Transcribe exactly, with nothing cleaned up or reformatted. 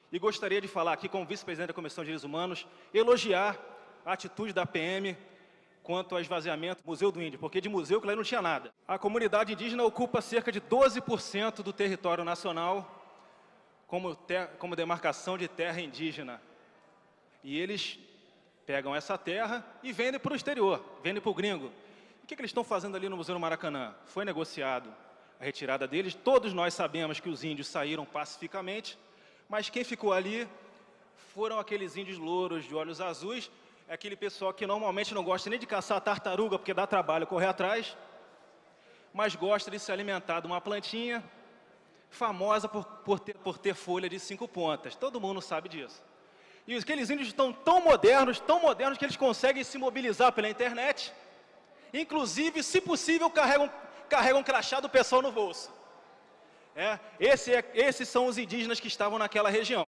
E gostaria de falar aqui, como vice-presidente da Comissão de Direitos Humanos, elogiar a atitude da P M quanto ao esvaziamento do Museu do Índio, porque de museu que lá não tinha nada. A comunidade indígena ocupa cerca de doze por cento do território nacional como, ter, como demarcação de terra indígena. E eles pegam essa terra e vendem para o exterior, vendem para o gringo. O que, que eles estão fazendo ali no Museu do Maracanã? Foi negociado a retirada deles. Todos nós sabemos que os índios saíram pacificamente, mas quem ficou ali foram aqueles índios louros de olhos azuis, é aquele pessoal que normalmente não gosta nem de caçar tartaruga, porque dá trabalho correr atrás, mas gosta de se alimentar de uma plantinha famosa por, por, ter, por ter folha de cinco pontas. Todo mundo sabe disso. E aqueles índios estão tão modernos, tão modernos, que eles conseguem se mobilizar pela internet. Inclusive, se possível, carregam, carregam crachá do pessoal no bolso. É, esse é, esses são os indígenas que estavam naquela região.